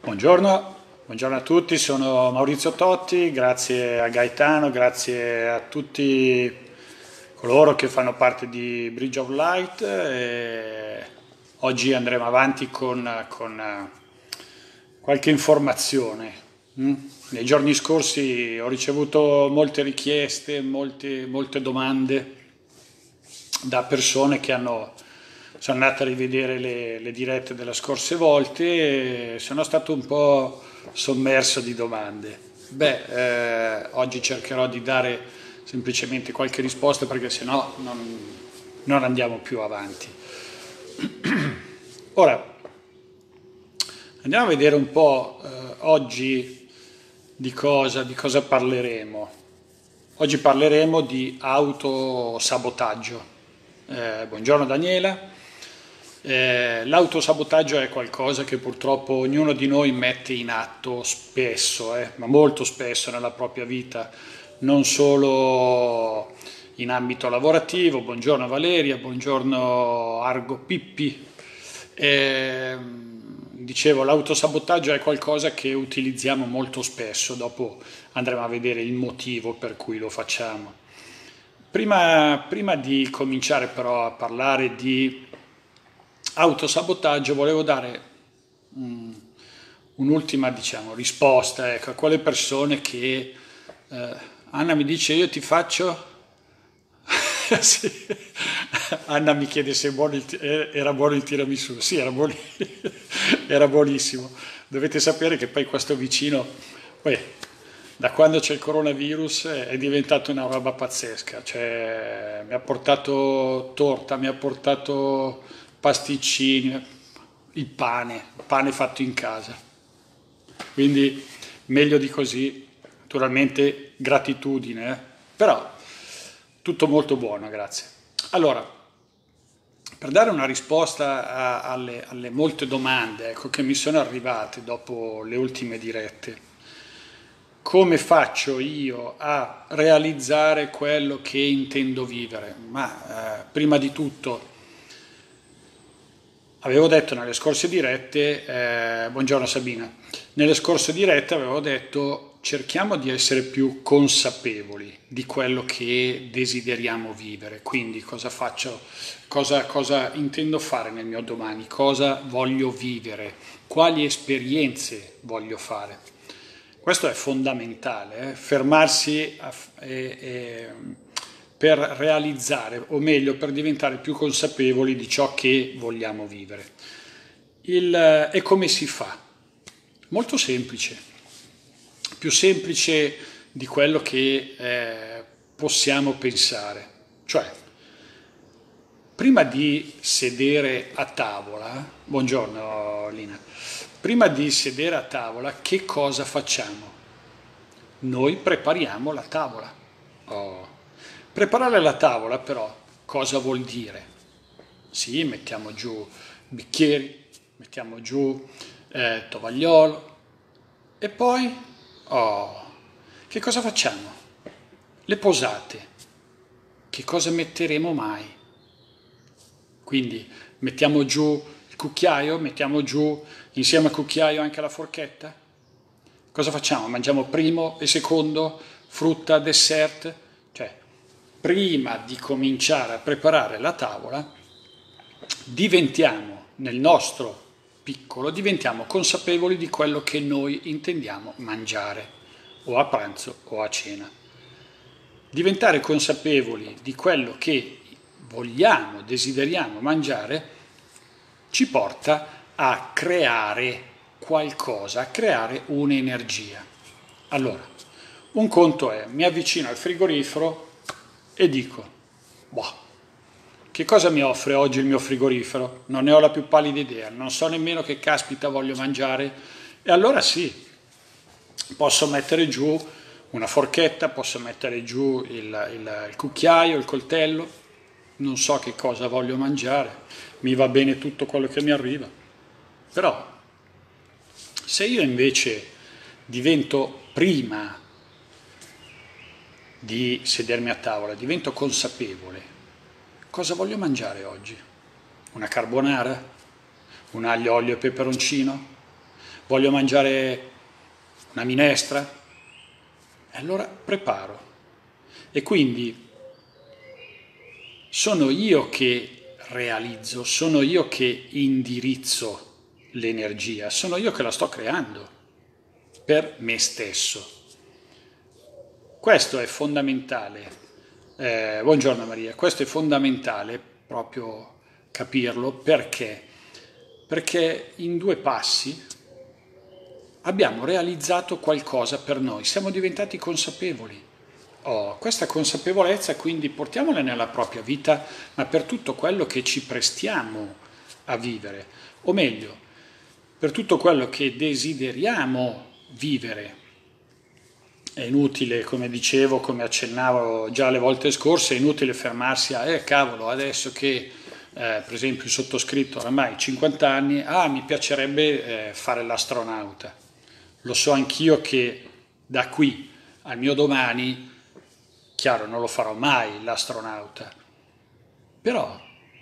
Buongiorno a tutti, sono Maurizio Totti, grazie a Gaetano, grazie a tutti coloro che fanno parte di Bridge of Light. Oggi andremo avanti con qualche informazione. Nei giorni scorsi ho ricevuto molte richieste, molte domande da persone che sono andate a rivedere le dirette delle scorse volte e sono stato un po' sommerso di domande. Oggi cercherò di dare semplicemente qualche risposta perché sennò non andiamo più avanti. Ora, andiamo a vedere un po' oggi di cosa parleremo. Oggi parleremo di autosabotaggio. Buongiorno Daniela. L'autosabotaggio è qualcosa che purtroppo ognuno di noi mette in atto spesso, ma molto spesso nella propria vita, non solo in ambito lavorativo. Buongiorno Valeria, buongiorno Argo Pippi. Dicevo, l'autosabotaggio è qualcosa che utilizziamo molto spesso, dopo andremo a vedere il motivo per cui lo facciamo. Prima di cominciare però a parlare di autosabotaggio, volevo dare un'ultima, risposta, a quelle persone che Anna mi dice io ti faccio. Sì. Anna mi chiede se era buono il tiramisù. Sì, era buonissimo. Dovete sapere che poi questo vicino, poi, da quando c'è il coronavirus è diventato una roba pazzesca, cioè mi ha portato torta, mi ha portato pasticcini, il pane fatto in casa. Quindi meglio di così, naturalmente gratitudine, però tutto molto buono, grazie. Allora, per dare una risposta alle molte domande, che mi sono arrivate dopo le ultime dirette, come faccio io a realizzare quello che intendo vivere? Prima di tutto, avevo detto nelle scorse dirette, buongiorno Sabina, nelle scorse dirette avevo detto cerchiamo di essere più consapevoli di quello che desideriamo vivere, quindi cosa faccio, cosa intendo fare nel mio domani, cosa voglio vivere, quali esperienze voglio fare. Questo è fondamentale, fermarsi per realizzare, o meglio, per diventare più consapevoli di ciò che vogliamo vivere. E come si fa? Molto semplice, più semplice di quello che possiamo pensare. Cioè, prima di sedere a tavola, buongiorno Lina, prima di sedere a tavola, che cosa facciamo? Noi prepariamo la tavola. Preparare la tavola però cosa vuol dire? Sì, mettiamo giù bicchieri, mettiamo giù tovagliolo e poi che cosa facciamo? Le posate. Che cosa metteremo mai? Quindi mettiamo giù il cucchiaio, mettiamo giù insieme al cucchiaio anche la forchetta? Cosa facciamo? Mangiamo primo e secondo, frutta, dessert? Cioè, prima di cominciare a preparare la tavola, diventiamo, nel nostro piccolo, diventiamo consapevoli di quello che noi intendiamo mangiare, o a pranzo o a cena. Diventare consapevoli di quello che vogliamo, desideriamo mangiare, ci porta a creare qualcosa, a creare un'energia. Allora, un conto è, mi avvicino al frigorifero e dico, che cosa mi offre oggi il mio frigorifero? Non ne ho la più pallida idea, non so nemmeno che caspita voglio mangiare. E allora sì, posso mettere giù una forchetta, posso mettere giù il cucchiaio, il coltello, non so che cosa voglio mangiare, mi va bene tutto quello che mi arriva. Però, se io invece divento, prima di sedermi a tavola, divento consapevole, cosa voglio mangiare oggi? Una carbonara? Un aglio, olio e peperoncino? voglio mangiare una minestra, e allora preparo. E quindi sono io che realizzo, sono io che indirizzo l'energia, sono io che la sto creando per me stesso. Questo è fondamentale. Buongiorno Maria, questo è fondamentale proprio capirlo perché? Perché in 2 passi abbiamo realizzato qualcosa per noi, siamo diventati consapevoli. Questa consapevolezza quindi portiamola nella propria vita, ma per tutto quello che ci prestiamo a vivere, o meglio, per tutto quello che desideriamo vivere. È inutile, come dicevo, come accennavo già le volte scorse, è inutile fermarsi a cavolo, adesso che per esempio il sottoscritto oramai 50 anni, mi piacerebbe fare l'astronauta. Lo so anch'io che da qui al mio domani, chiaro, non lo farò mai l'astronauta, però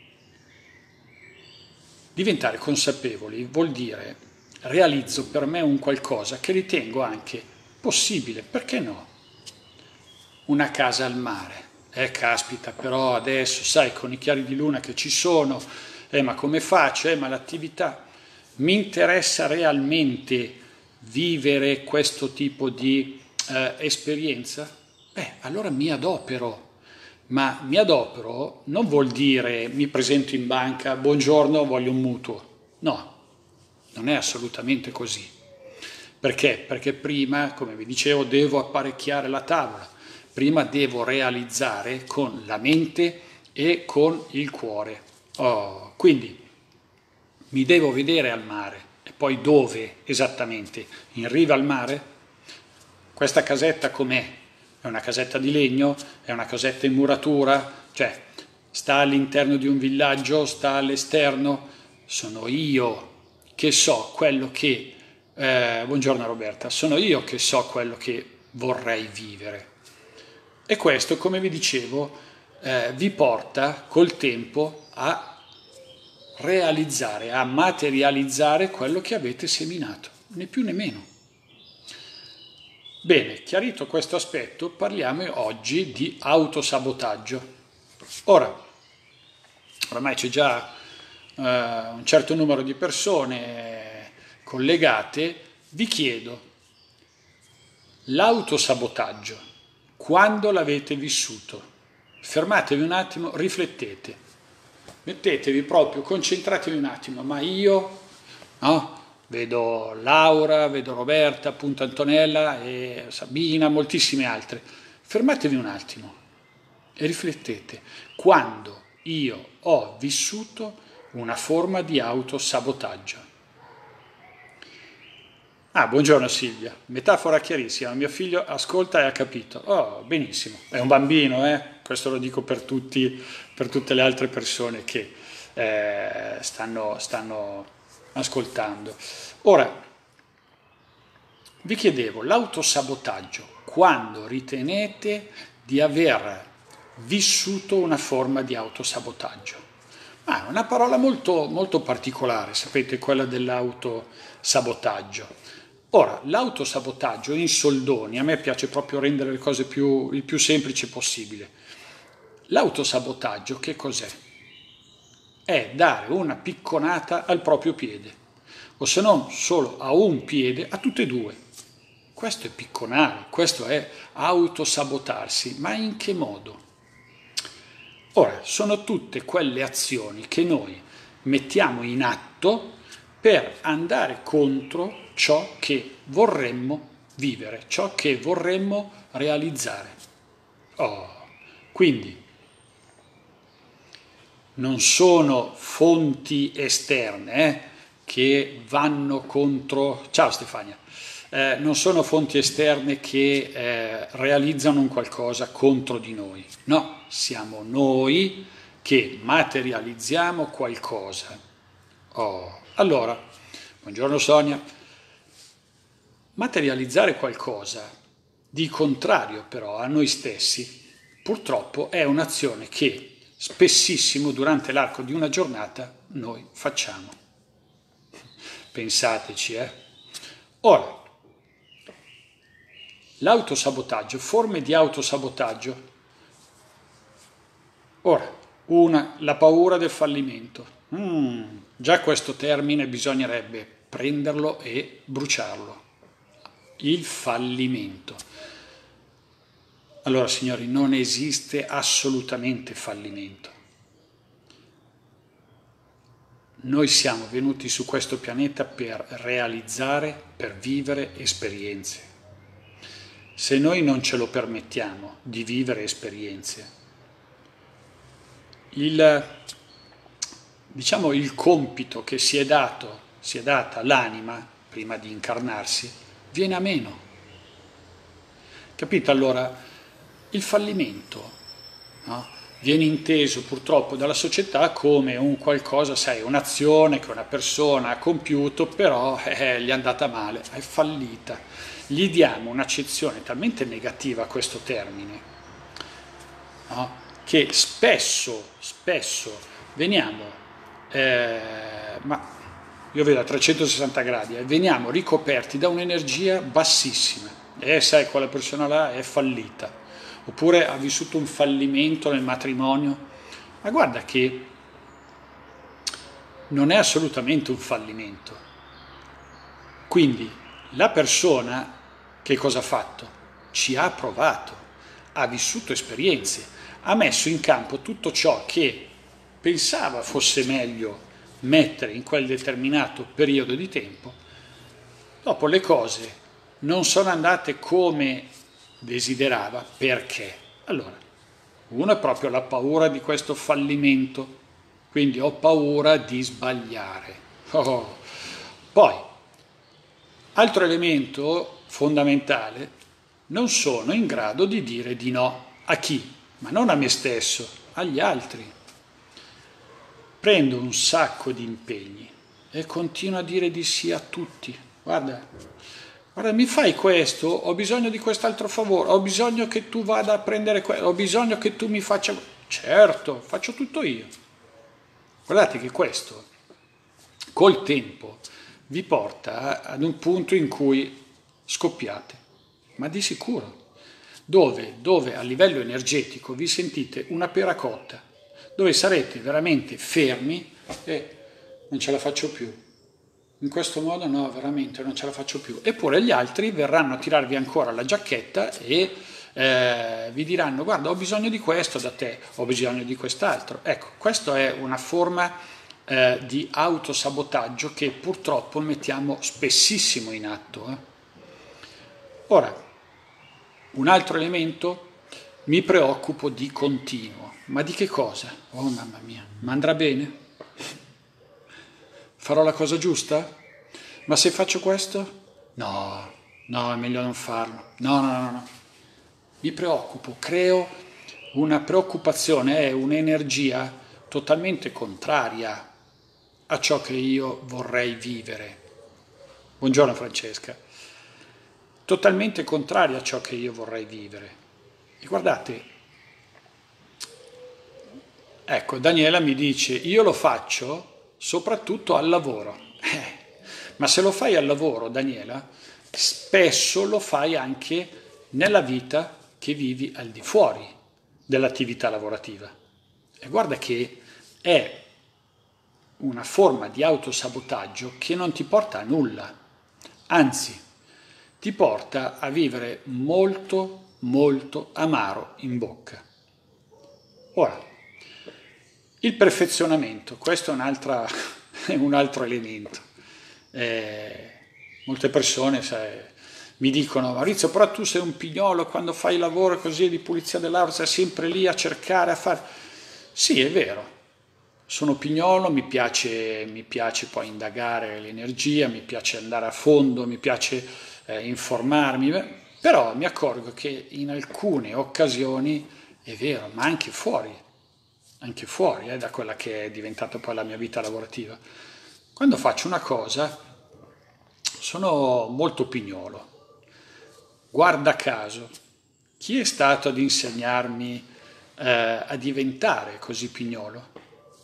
diventare consapevoli vuol dire realizzo per me un qualcosa che ritengo anche possibile, perché no? Una casa al mare. Caspita, però adesso, sai, con i chiari di luna che ci sono, ma come faccio? Ma l'attività. Mi interessa realmente vivere questo tipo di esperienza? Allora mi adopero. Ma mi adopero non vuol dire mi presento in banca, buongiorno, voglio un mutuo. No, non è assolutamente così. Perché? Perché prima, come vi dicevo, devo apparecchiare la tavola, prima devo realizzare con la mente e con il cuore. Quindi mi devo vedere al mare, e poi dove esattamente? In riva al mare? Questa casetta com'è? È una casetta di legno? È una casetta in muratura? Cioè, sta all'interno di un villaggio? Sta all'esterno? Sono io che so quello che buongiorno Roberta, sono io che so quello che vorrei vivere. E questo, come vi dicevo, vi porta col tempo a realizzare, a materializzare quello che avete seminato, né più né meno. Bene, chiarito questo aspetto, parliamo oggi di autosabotaggio. Ora, oramai c'è già un certo numero di persone collegate, vi chiedo, l'autosabotaggio, quando l'avete vissuto? Fermatevi un attimo, riflettete, mettetevi proprio, concentratevi un attimo, ma io, no? Vedo Laura, vedo Roberta, appunto Antonella e Sabina, moltissime altre. Fermatevi un attimo e riflettete, quando io ho vissuto una forma di autosabotaggio. Buongiorno Silvia, metafora chiarissima, mio figlio ascolta e ha capito. Benissimo, è un bambino, questo lo dico per tutte le altre persone che stanno ascoltando. Ora, vi chiedevo, l'autosabotaggio, quando ritenete di aver vissuto una forma di autosabotaggio? Una parola molto, molto particolare, sapete, quella dell'autosabotaggio. Ora, l'autosabotaggio in soldoni, a me piace proprio rendere le cose il più semplice possibile. L'autosabotaggio che cos'è? È dare una picconata al proprio piede, o se non solo a un piede, a tutte e due. Questo è picconare, questo è autosabotarsi, ma in che modo? Ora, sono tutte quelle azioni che noi mettiamo in atto per andare contro ciò che vorremmo vivere, ciò che vorremmo realizzare. Quindi non sono fonti esterne che vanno contro... Ciao Stefania! Non sono fonti esterne che realizzano un qualcosa contro di noi. No, siamo noi che materializziamo qualcosa. Allora, buongiorno Sonia. Materializzare qualcosa di contrario però a noi stessi, purtroppo è un'azione che spessissimo durante l'arco di una giornata noi facciamo. Pensateci, Ora, l'autosabotaggio, forme di autosabotaggio. Ora, la paura del fallimento. Già questo termine bisognerebbe prenderlo e bruciarlo. Il fallimento. Allora, signori, non esiste assolutamente fallimento. Noi siamo venuti su questo pianeta per realizzare, per vivere esperienze. Se noi non ce lo permettiamo di vivere esperienze, diciamo, il compito che si è data l'anima prima di incarnarsi, viene a meno. Capite? Allora, il fallimento, no? Viene inteso purtroppo dalla società come un qualcosa, sai, un'azione che una persona ha compiuto, però gli è andata male, è fallita. Gli diamo un'accezione talmente negativa a questo termine, no? Che spesso veniamo, ma io vedo a 360 gradi, veniamo ricoperti da un'energia bassissima. E sai, quella persona là è fallita, oppure ha vissuto un fallimento nel matrimonio. Ma guarda che non è assolutamente un fallimento. Quindi la persona che cosa ha fatto? Ci ha provato, ha vissuto esperienze, ha messo in campo tutto ciò che pensava fosse meglio mettere in quel determinato periodo di tempo. Dopo le cose non sono andate come desiderava. Perché? Allora, uno è proprio la paura di questo fallimento, quindi ho paura di sbagliare. Poi, altro elemento fondamentale, non sono in grado di dire di no. A chi? Ma non a me stesso, agli altri. Prendo un sacco di impegni e continuo a dire di sì a tutti. Guarda, mi fai questo, ho bisogno di quest'altro favore, ho bisogno che tu vada a prendere questo, ho bisogno che tu mi faccia... Certo, faccio tutto io. Guardate che questo, col tempo, vi porta ad un punto in cui scoppiate, ma di sicuro. Dove a livello energetico vi sentite una pera cotta, dove sarete veramente fermi e non ce la faccio più. In questo modo no, veramente non ce la faccio più. Eppure gli altri verranno a tirarvi ancora la giacchetta e vi diranno: guarda, ho bisogno di questo da te, ho bisogno di quest'altro. Ecco, questa è una forma di autosabotaggio che purtroppo mettiamo spessissimo in atto. Ora, un altro elemento, mi preoccupo di continuo. Ma di che cosa? Oh mamma mia, ma andrà bene? Farò la cosa giusta? Ma se faccio questo? No, è meglio non farlo. No. Mi preoccupo, creo una preoccupazione, è un'energia totalmente contraria a ciò che io vorrei vivere. Buongiorno Francesca. Totalmente contraria a ciò che io vorrei vivere. E guardate, ecco, Daniela mi dice, io lo faccio soprattutto al lavoro. Ma se lo fai al lavoro, Daniela, spesso lo fai anche nella vita che vivi al di fuori dell'attività lavorativa. E guarda che è una forma di autosabotaggio che non ti porta a nulla, anzi, ti porta a vivere molto, molto amaro in bocca. Ora, il perfezionamento, questo è un altro elemento. Molte persone mi dicono: Maurizio, però tu sei un pignolo, quando fai il lavoro così di pulizia dell'aula sei sempre lì a cercare, a fare... Sì, è vero, sono pignolo, mi piace poi indagare l'energia, mi piace andare a fondo, mi piace informarmi, però mi accorgo che in alcune occasioni è vero, ma anche fuori da quella che è diventata poi la mia vita lavorativa. Quando faccio una cosa sono molto pignolo. Guarda caso, chi è stato ad insegnarmi a diventare così pignolo?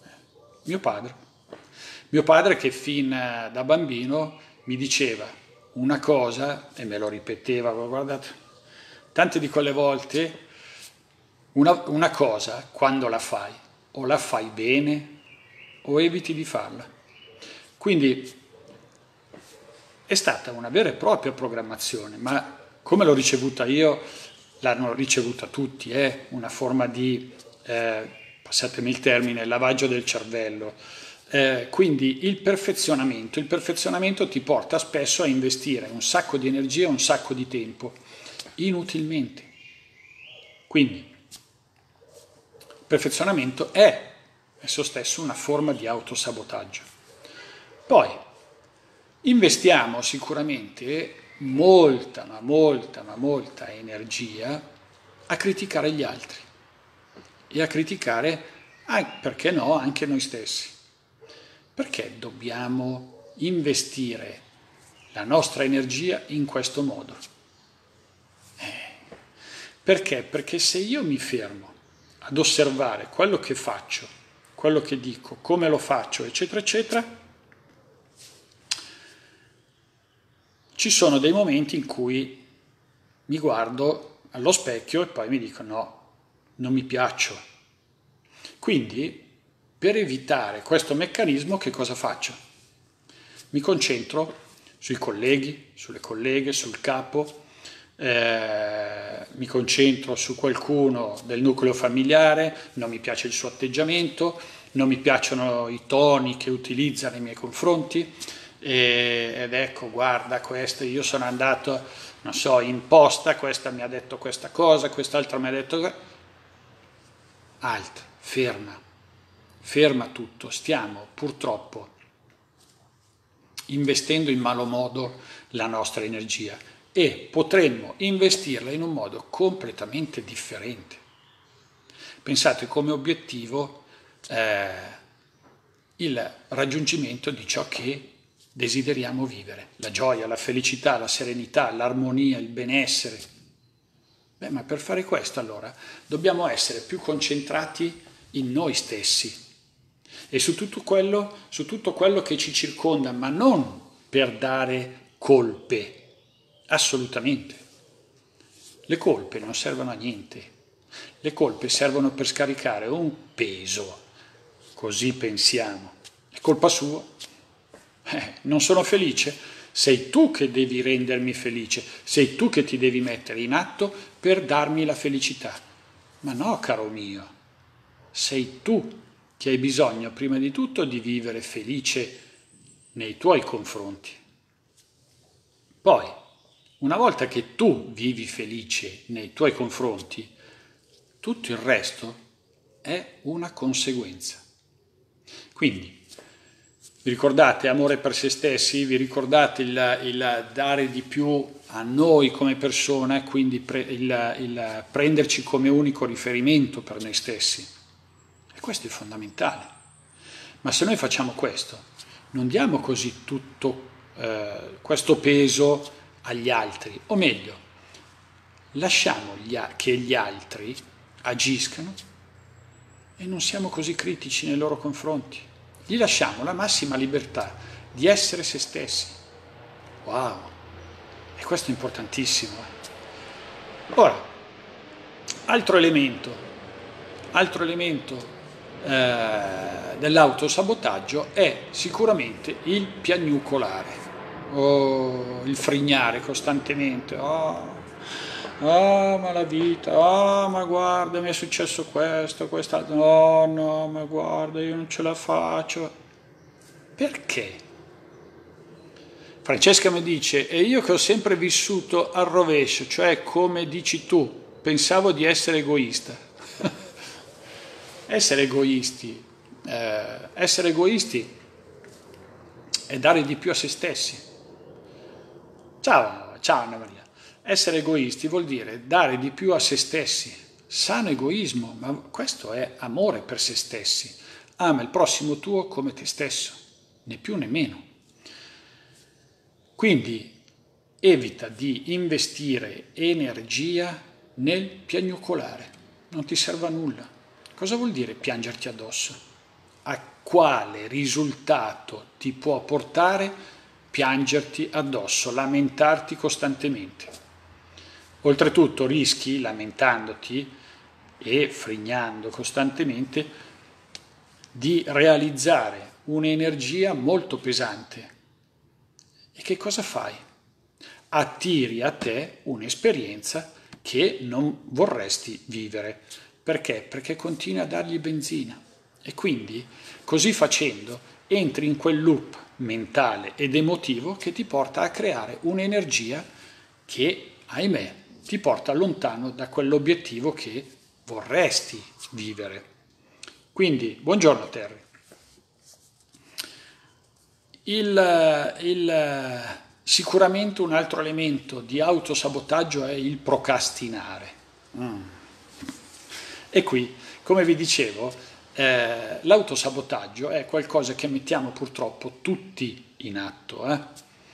Mio padre. Mio padre che fin da bambino mi diceva: una cosa, e me lo ripeteva, guardate, tante di quelle volte, una cosa, quando o la fai bene, o eviti di farla. Quindi è stata una vera e propria programmazione, ma come l'ho ricevuta io, l'hanno ricevuta tutti, è una forma di, passatemi il termine, lavaggio del cervello. Quindi il perfezionamento ti porta spesso a investire un sacco di energia e un sacco di tempo, inutilmente. Quindi il perfezionamento è esso stesso una forma di autosabotaggio. Poi investiamo sicuramente molta energia a criticare gli altri e a criticare, perché no, anche noi stessi. Perché dobbiamo investire la nostra energia in questo modo? Perché? Perché se io mi fermo ad osservare quello che faccio, quello che dico, come lo faccio, eccetera, eccetera, ci sono dei momenti in cui mi guardo allo specchio e poi mi dico no, non mi piaccio. Quindi, per evitare questo meccanismo, che cosa faccio? Mi concentro sui colleghi, sulle colleghe, sul capo, mi concentro su qualcuno del nucleo familiare, non mi piace il suo atteggiamento, non mi piacciono i toni che utilizza nei miei confronti, ed ecco, guarda, questo, io sono andato, non so, in posta, questa mi ha detto questa cosa, quest'altra mi ha detto... Alt, ferma tutto, stiamo purtroppo investendo in malo modo la nostra energia e potremmo investirla in un modo completamente differente. Pensate come obiettivo il raggiungimento di ciò che desideriamo vivere, la gioia, la felicità, la serenità, l'armonia, il benessere. Beh, ma per fare questo allora dobbiamo essere più concentrati in noi stessi e su tutto quello che ci circonda, ma non per dare colpe, assolutamente. Le colpe non servono a niente, le colpe servono per scaricare un peso, così pensiamo, è colpa sua. Non sono felice? Sei tu che devi rendermi felice, sei tu che ti devi mettere in atto per darmi la felicità. Ma no, caro mio, sei tu che hai bisogno prima di tutto di vivere felice nei tuoi confronti. Poi, una volta che tu vivi felice nei tuoi confronti, tutto il resto è una conseguenza. Quindi, vi ricordate amore per se stessi? Vi ricordate il dare di più a noi come persona, quindi il prenderci come unico riferimento per noi stessi? E questo è fondamentale. Ma se noi facciamo questo, non diamo così tutto questo peso agli altri, o meglio, lasciamo che gli altri agiscano e non siamo così critici nei loro confronti. Gli lasciamo la massima libertà di essere se stessi. Wow! E questo è importantissimo. Ora, altro elemento dell'autosabotaggio è sicuramente il piagnucolare, o il frignare costantemente. Ma la vita, ma guarda, mi è successo questo, quest'altro, no, ma guarda, io non ce la faccio. Perché? Francesca mi dice, e io che ho sempre vissuto al rovescio, cioè come dici tu, pensavo di essere egoista. Essere egoisti è dare di più a se stessi. Ciao Anna Maria. Essere egoisti vuol dire dare di più a se stessi, sano egoismo, ma questo è amore per se stessi. Ama il prossimo tuo come te stesso, né più né meno. Quindi evita di investire energia nel piagnucolare, non ti serve a nulla. Cosa vuol dire piangerti addosso? A quale risultato ti può portare piangerti addosso, lamentarti costantemente. Oltretutto rischi, lamentandoti e frignando costantemente, di realizzare un'energia molto pesante. E che cosa fai? Attiri a te un'esperienza che non vorresti vivere. Perché? Perché continui a dargli benzina. E quindi, così facendo, entri in quel loop mentale ed emotivo che ti porta a creare un'energia che, ahimè, ti porta lontano da quell'obiettivo che vorresti vivere. Quindi, buongiorno Terry. Sicuramente un altro elemento di autosabotaggio è il procrastinare. E qui, come vi dicevo, l'autosabotaggio è qualcosa che mettiamo purtroppo tutti in atto.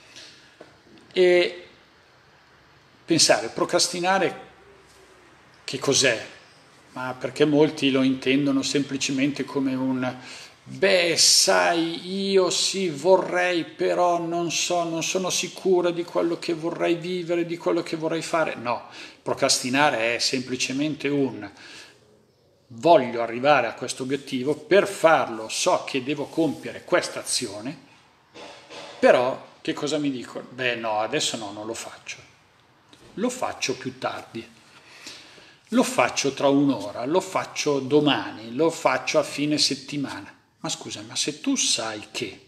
E pensare, procrastinare che cos'è? Ma perché molti lo intendono semplicemente come un beh, sai, io sì vorrei, però non sono sicura di quello che vorrei vivere, di quello che vorrei fare. No, procrastinare è semplicemente un voglio arrivare a questo obiettivo, per farlo so che devo compiere questa azione, però che cosa mi dico? Beh no, adesso no, non lo faccio più tardi, lo faccio tra un'ora, lo faccio domani, lo faccio a fine settimana. Ma scusa, ma se tu sai che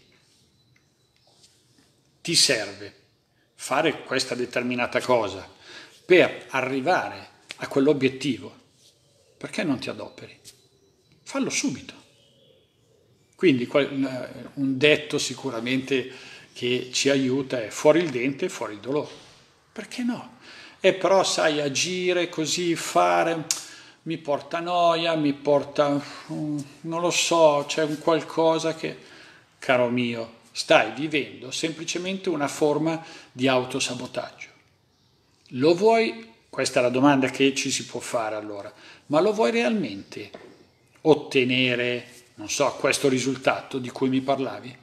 ti serve fare questa determinata cosa per arrivare a quell'obiettivo, perché non ti adoperi? Fallo subito. Quindi un detto sicuramente che ci aiuta è fuori il dente, fuori il dolore. Perché no? E però sai, agire così, fare, mi porta noia, mi porta, non lo so, c'è un qualcosa che, caro mio, stai vivendo semplicemente una forma di autosabotaggio. Lo vuoi? Questa è la domanda che ci si può fare allora. Ma lo vuoi realmente ottenere, non so, questo risultato di cui mi parlavi?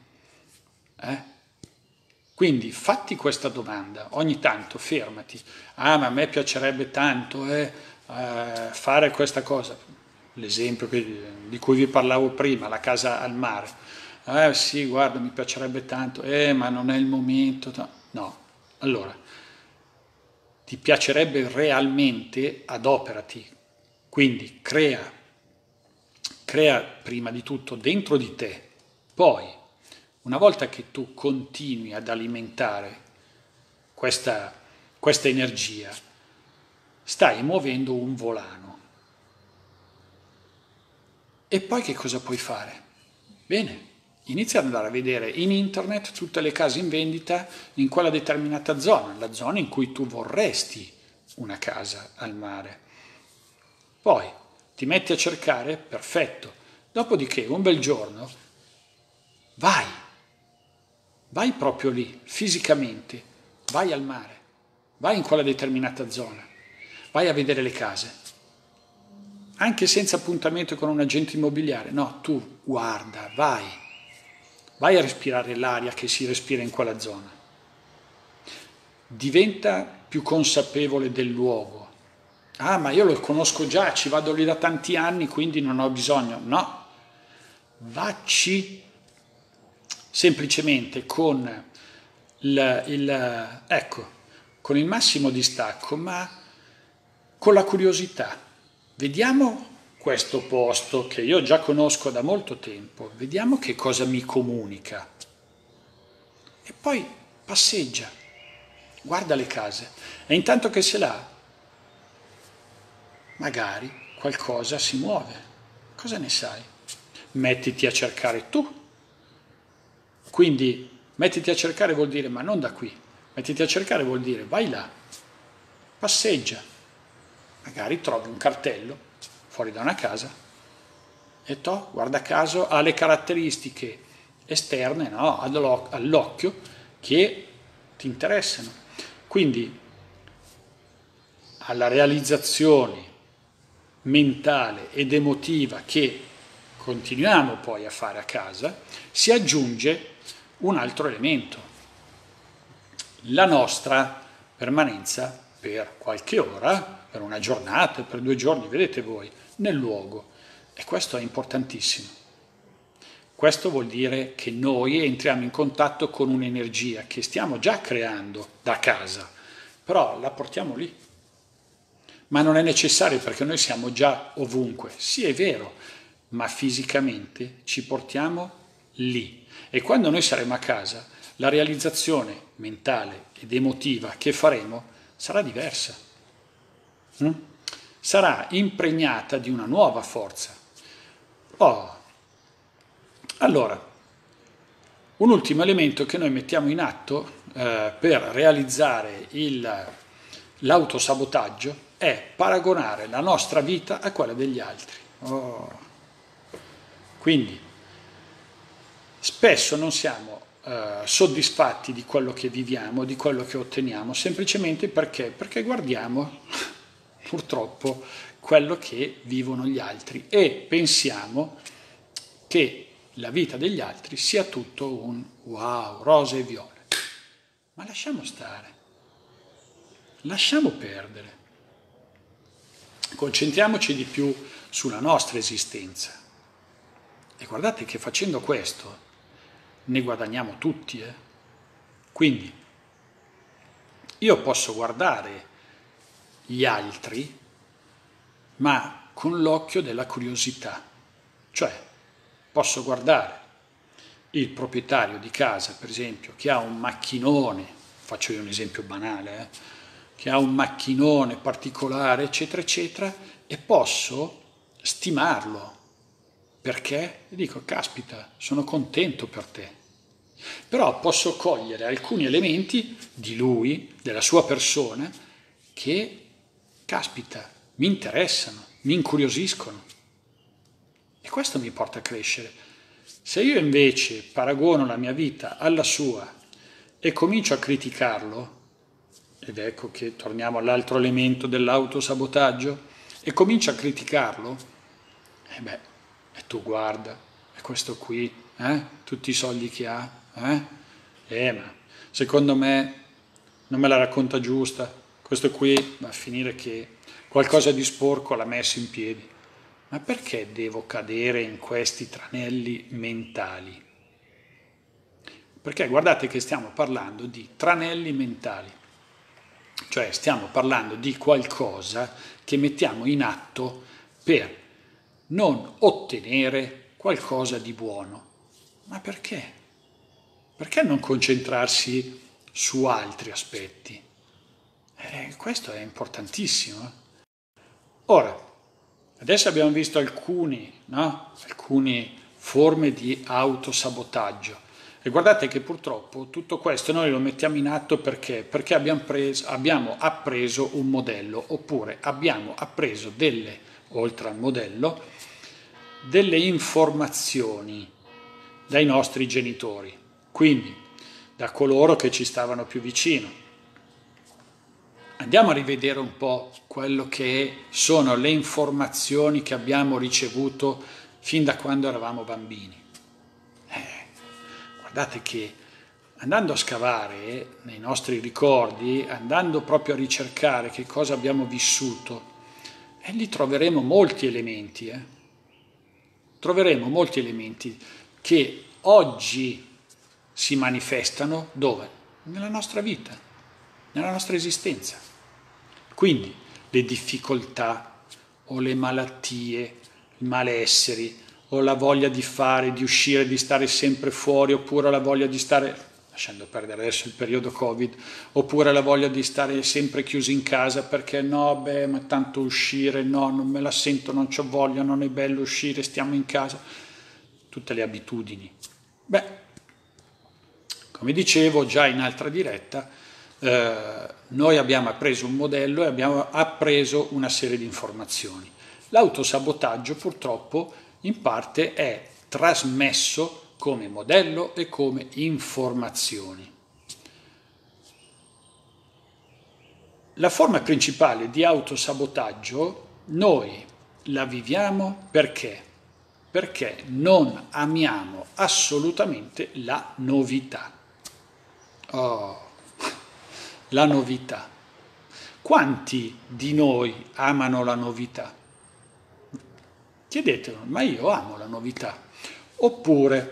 Quindi fatti questa domanda, ogni tanto fermati. Ah, ma a me piacerebbe tanto fare questa cosa. L'esempio di cui vi parlavo prima, la casa al mare. Sì, guarda, mi piacerebbe tanto, ma non è il momento. No, allora, ti piacerebbe realmente, adoperati. Quindi crea prima di tutto dentro di te, poi una volta che tu continui ad alimentare questa energia, stai muovendo un volano. E poi che cosa puoi fare? Bene, inizia ad andare a vedere in internet tutte le case in vendita in quella determinata zona, la zona in cui tu vorresti una casa al mare. Poi ti metti a cercare, perfetto. Dopodiché un bel giorno vai proprio lì, fisicamente, vai al mare, vai in quella determinata zona, vai a vedere le case, anche senza appuntamento con un agente immobiliare. No, tu guarda, vai a respirare l'aria che si respira in quella zona. Diventa più consapevole del luogo. Ah, ma io lo conosco già, ci vado lì da tanti anni, quindi non ho bisogno. No, vacci semplicemente con con il massimo distacco, ma con la curiosità. Vediamo questo posto che io già conosco da molto tempo, vediamo che cosa mi comunica. E poi passeggia, guarda le case e intanto che sei là, magari qualcosa si muove. Cosa ne sai? Mettiti a cercare tu. Quindi mettiti a cercare vuol dire ma non da qui. Mettiti a cercare vuol dire vai là, passeggia. Magari trovi un cartello fuori da una casa e guarda caso ha le caratteristiche esterne, no, all'occhio che ti interessano. Quindi alla realizzazione mentale ed emotiva che continuiamo poi a fare a casa, si aggiunge un altro elemento, la nostra permanenza per qualche ora, per una giornata, per 2 giorni, vedete voi, nel luogo. E questo è importantissimo. Questo vuol dire che noi entriamo in contatto con un'energia che stiamo già creando da casa, però la portiamo lì. Ma non è necessario perché noi siamo già ovunque. Sì, è vero, ma fisicamente ci portiamo lì. E quando noi saremo a casa, la realizzazione mentale ed emotiva che faremo sarà diversa. Sarà impregnata di una nuova forza. Oh, allora, un ultimo elemento che noi mettiamo in atto per realizzare l'autosabotaggio è paragonare la nostra vita a quella degli altri. Oh. Quindi, spesso non siamo soddisfatti di quello che viviamo, di quello che otteniamo, semplicemente perché guardiamo purtroppo quello che vivono gli altri e pensiamo che la vita degli altri sia tutto un wow, rose e viole. Ma lasciamo stare, lasciamo perdere. Concentriamoci di più sulla nostra esistenza. E guardate che facendo questo ne guadagniamo tutti. Quindi io posso guardare gli altri, ma con l'occhio della curiosità. Cioè, posso guardare il proprietario di casa, per esempio, che ha un macchinone, faccio io un esempio banale, che ha un macchinone particolare, eccetera, eccetera, e posso stimarlo. Perché? E dico, caspita, sono contento per te. Però posso cogliere alcuni elementi di lui, della sua persona, che, caspita, mi interessano, mi incuriosiscono. E questo mi porta a crescere. Se io invece paragono la mia vita alla sua e comincio a criticarlo, ed ecco che torniamo all'altro elemento dell'autosabotaggio, e comincio a criticarlo, e tu guarda, è questo qui, tutti i soldi che ha, ma secondo me non me la racconta giusta, questo qui va a finire che qualcosa di sporco l'ha messo in piedi. Ma perché devo cadere in questi tranelli mentali? Perché guardate che stiamo parlando di tranelli mentali, cioè stiamo parlando di qualcosa che mettiamo in atto per non ottenere qualcosa di buono. Ma perché? Perché non concentrarsi su altri aspetti? Questo è importantissimo. Ora, adesso abbiamo visto alcune forme di autosabotaggio e guardate che purtroppo tutto questo noi lo mettiamo in atto perché abbiamo appreso un modello oppure abbiamo appreso oltre al modello, delle informazioni dai nostri genitori, quindi da coloro che ci stavano più vicino. Andiamo a rivedere un po' quello che sono le informazioni che abbiamo ricevuto fin da quando eravamo bambini. Guardate che andando a scavare nei nostri ricordi, andando proprio a ricercare che cosa abbiamo vissuto, lì troveremo molti elementi. Troveremo molti elementi che oggi si manifestano dove? Nella nostra vita, nella nostra esistenza. Quindi le difficoltà o le malattie, i malesseri o la voglia di fare, di uscire, di stare sempre fuori oppure la voglia di stare, lasciando perdere adesso il periodo Covid, oppure la voglia di stare sempre chiusi in casa perché no, ma tanto uscire, no, non me la sento, non c'ho voglia, non è bello uscire, stiamo in casa. Tutte le abitudini. Come dicevo già in altra diretta, noi abbiamo appreso un modello e abbiamo appreso una serie di informazioni. L'autosabotaggio purtroppo in parte è trasmesso come modello e come informazioni. La forma principale di autosabotaggio noi la viviamo perché? Perché non amiamo assolutamente la novità. Oh. la novità. Quanti di noi amano la novità? Chiedetelo, ma io amo la novità. Oppure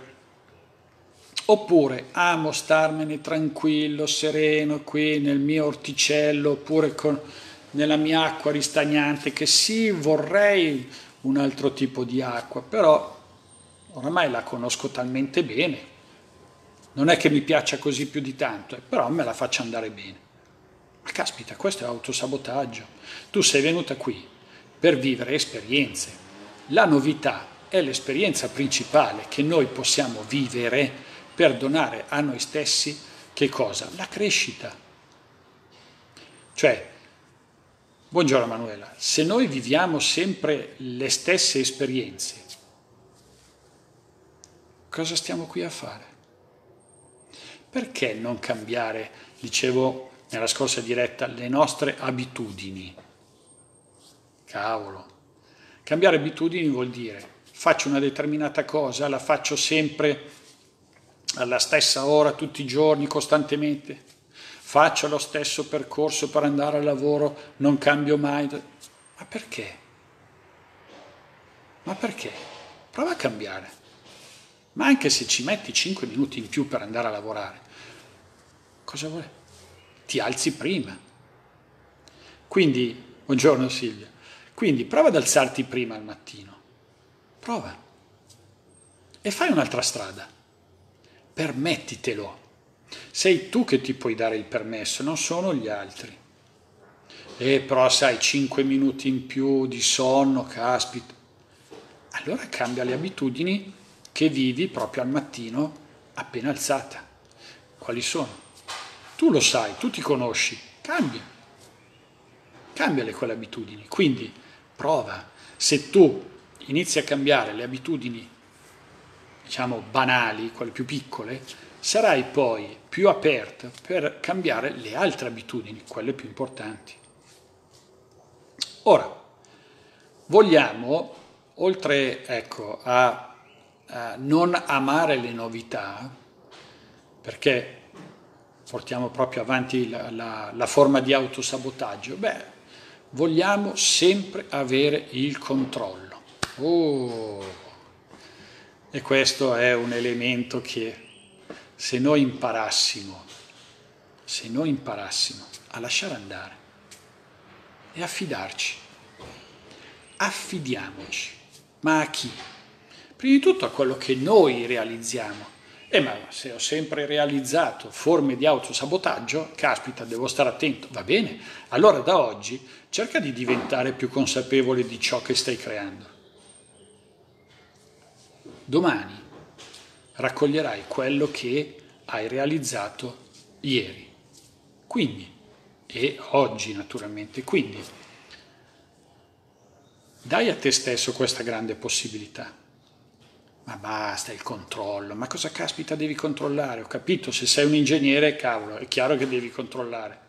amo starmene tranquillo, sereno qui nel mio orticello, oppure nella mia acqua ristagnante, che sì, vorrei un altro tipo di acqua, però oramai la conosco talmente bene, non è che mi piaccia così più di tanto, però me la faccio andare bene. Ma caspita, questo è autosabotaggio. Tu sei venuta qui per vivere esperienze. La novità è l'esperienza principale che noi possiamo vivere per donare a noi stessi che cosa? La crescita. Cioè, buongiorno Manuela, se noi viviamo sempre le stesse esperienze, cosa stiamo qui a fare? Perché non cambiare, dicevo nella scorsa diretta, le nostre abitudini? Cavolo, cambiare abitudini vuol dire faccio una determinata cosa, la faccio sempre alla stessa ora, tutti i giorni, costantemente, faccio lo stesso percorso per andare al lavoro, non cambio mai. Ma perché? Ma perché? Prova a cambiare. Ma anche se ci metti 5 minuti in più per andare a lavorare, cosa vuoi? Ti alzi prima. Quindi, buongiorno Silvia, quindi prova ad alzarti prima al mattino. Prova. E fai un'altra strada. Permettitelo. Sei tu che ti puoi dare il permesso, non sono gli altri. Però sai, 5 minuti in più di sonno, caspita. Allora cambia le abitudini che vivi proprio al mattino appena alzata. Quali sono? Tu lo sai, tu ti conosci, cambiale quelle abitudini. Quindi prova. Se tu inizi a cambiare le abitudini, diciamo banali, quelle più piccole, sarai poi più aperto per cambiare le altre abitudini, quelle più importanti. Ora, vogliamo, oltre ecco, a non amare le novità, perché portiamo proprio avanti la forma di autosabotaggio, vogliamo sempre avere il controllo. E questo è un elemento che se noi imparassimo a lasciare andare e affidiamoci, ma a chi? Prima di tutto a quello che noi realizziamo. Ma se ho sempre realizzato forme di autosabotaggio, caspita, devo stare attento. Va bene, allora da oggi cerca di diventare più consapevole di ciò che stai creando. Domani raccoglierai quello che hai realizzato ieri. Quindi, e oggi naturalmente, quindi dai a te stesso questa grande possibilità. Ma basta il controllo, ma cosa caspita devi controllare? Ho capito, se sei un ingegnere, cavolo, è chiaro che devi controllare.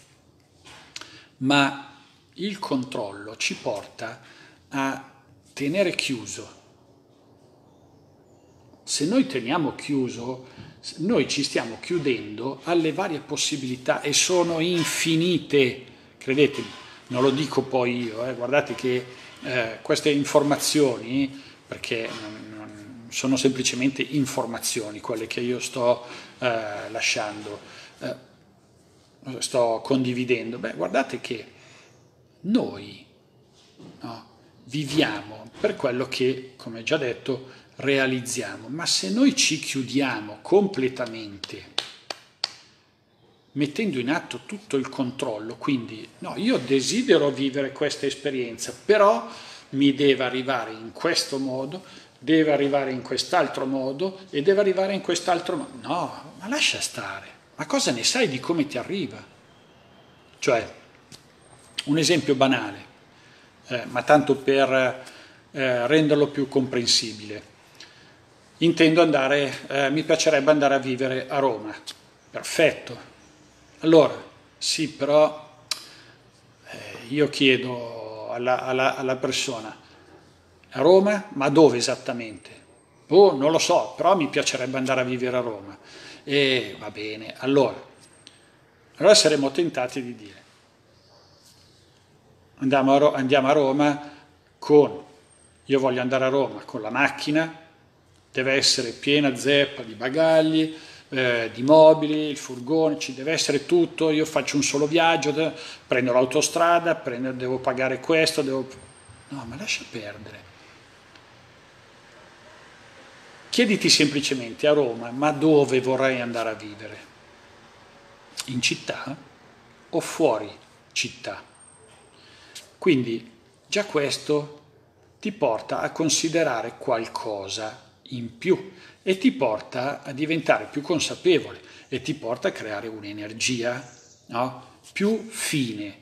Ma il controllo ci porta a tenere chiuso. Se noi teniamo chiuso, noi ci stiamo chiudendo alle varie possibilità e sono infinite, credetemi, non lo dico poi io, guardate che queste informazioni, perché sono semplicemente informazioni quelle che io sto lasciando, sto condividendo. Guardate che noi viviamo per quello che, come già detto, realizziamo, ma se noi ci chiudiamo completamente, mettendo in atto tutto il controllo, quindi no, io desidero vivere questa esperienza, però mi deve arrivare in questo modo, deve arrivare in quest'altro modo e deve arrivare in quest'altro modo. No, ma lascia stare. Ma cosa ne sai di come ti arriva? Cioè, un esempio banale, ma tanto per renderlo più comprensibile. Intendo mi piacerebbe andare a vivere a Roma. Perfetto. Allora, sì, però io chiedo alla persona, a Roma? Ma dove esattamente? Non lo so, però mi piacerebbe andare a vivere a Roma. Va bene, allora, Allora saremo tentati di dire, andiamo a Roma io voglio andare a Roma con la macchina, deve essere piena zeppa di bagagli, di mobili, il furgone, ci deve essere tutto, io faccio un solo viaggio, prendo l'autostrada, devo pagare questo, No, ma lascia perdere. Chiediti semplicemente a Roma, ma dove vorrei andare a vivere? In città o fuori città? Quindi già questo ti porta a considerare qualcosa in più e ti porta a diventare più consapevole e ti porta a creare un'energia, no? Più fine.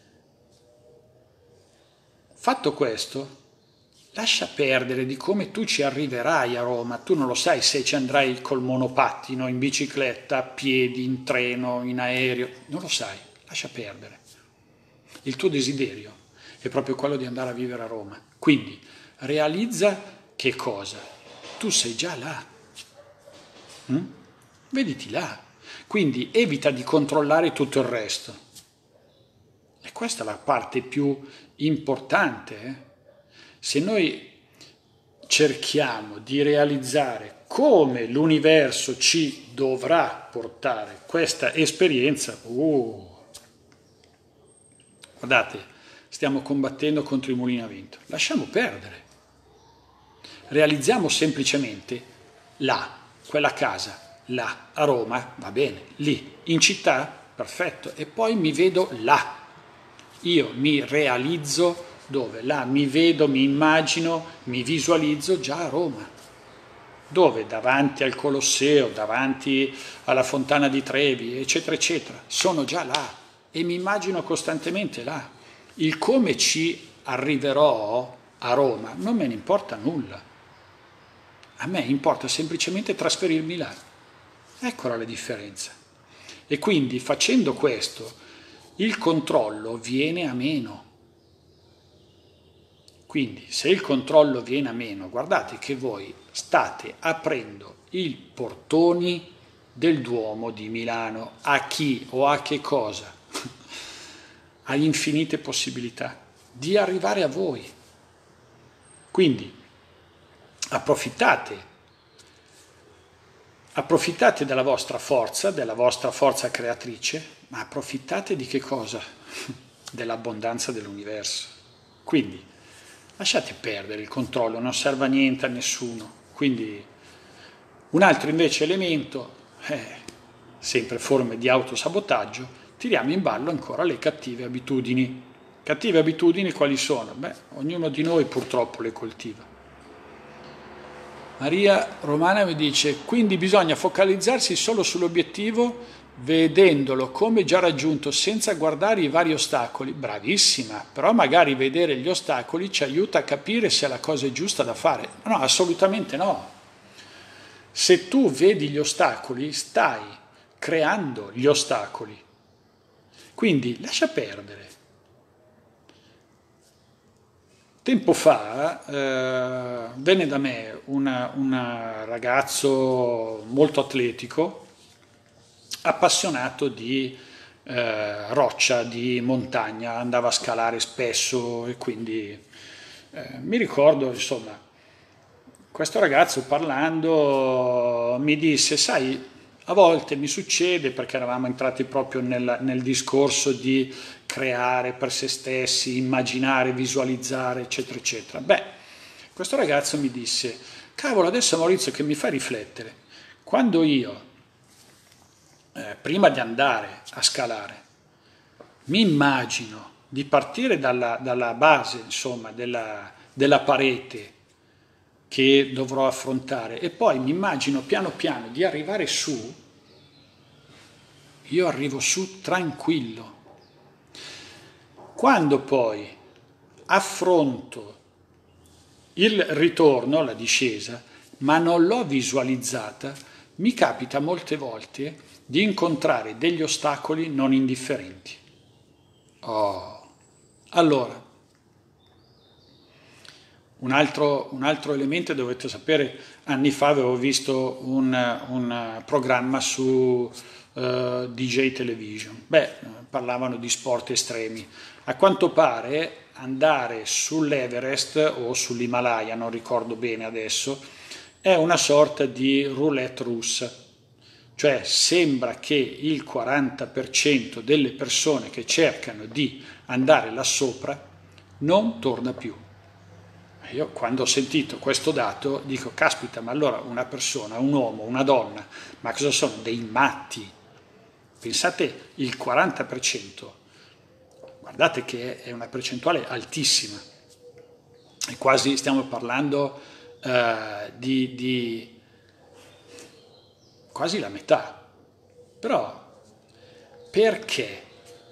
Fatto questo, lascia perdere di come tu ci arriverai a Roma. Tu non lo sai se ci andrai col monopattino, in bicicletta, a piedi, in treno, in aereo. Non lo sai, lascia perdere. Il tuo desiderio è proprio quello di andare a vivere a Roma. Quindi realizza che cosa? Tu sei già là. Vediti là. Quindi evita di controllare tutto il resto. E questa è la parte più importante. Se noi cerchiamo di realizzare come l'universo ci dovrà portare questa esperienza, guardate, stiamo combattendo contro i mulini a vento. Lasciamo perdere. Realizziamo semplicemente là, quella casa, là, a Roma, va bene, lì, in città, perfetto, e poi mi vedo là. Io mi realizzo dove? Là mi vedo, mi immagino, mi visualizzo già a Roma. Dove? Davanti al Colosseo, davanti alla Fontana di Trevi, eccetera, eccetera. Sono già là e mi immagino costantemente là. Il come ci arriverò a Roma non me ne importa nulla. A me importa semplicemente trasferirmi là. Eccola la differenza. E quindi facendo questo il controllo viene a meno. Quindi se il controllo viene a meno, guardate che voi state aprendo i portoni del Duomo di Milano. A chi o a che cosa? A infinite possibilità di arrivare a voi. Quindi approfittate della vostra forza creatrice, ma approfittate di che cosa? Dell'abbondanza dell'universo. Quindi lasciate perdere il controllo, non serve a niente a nessuno. Quindi un altro invece elemento, sempre forme di autosabotaggio, tiriamo in ballo ancora le cattive abitudini. Cattive abitudini quali sono? Ognuno di noi purtroppo le coltiva. Maria Romana mi dice, quindi bisogna focalizzarsi solo sull'obiettivo vedendolo come già raggiunto senza guardare i vari ostacoli. Bravissima, però magari vedere gli ostacoli ci aiuta a capire se la cosa è giusta da fare. No, assolutamente no. Se tu vedi gli ostacoli, stai creando gli ostacoli. Quindi lascia perdere. Tempo fa venne da me un ragazzo molto atletico, appassionato di roccia, di montagna, andava a scalare spesso e quindi mi ricordo, insomma, questo ragazzo parlando mi disse, sai, a volte mi succede, perché eravamo entrati proprio nel discorso di creare per se stessi, immaginare, visualizzare, eccetera, eccetera. Questo ragazzo mi disse, cavolo, adesso Maurizio che mi fa riflettere, quando io, prima di andare a scalare, mi immagino di partire dalla base, insomma, della parete che dovrò affrontare e poi mi immagino piano piano di arrivare su, io arrivo su tranquillo. Quando poi affronto il ritorno, la discesa, ma non l'ho visualizzata, mi capita molte volte di incontrare degli ostacoli non indifferenti. Allora, un altro elemento, dovete sapere, anni fa avevo visto un programma su DJ Television. Beh, parlavano di sport estremi. A quanto pare andare sull'Everest o sull'Himalaya, non ricordo bene adesso, è una sorta di roulette russa. Cioè sembra che il 40% delle persone che cercano di andare là sopra non torna più. Io quando ho sentito questo dato dico, caspita, ma allora una persona, un uomo, una donna, ma cosa sono? Dei matti. Pensate il 40%, guardate che è una percentuale altissima, e quasi stiamo parlando di quasi la metà. Però perché?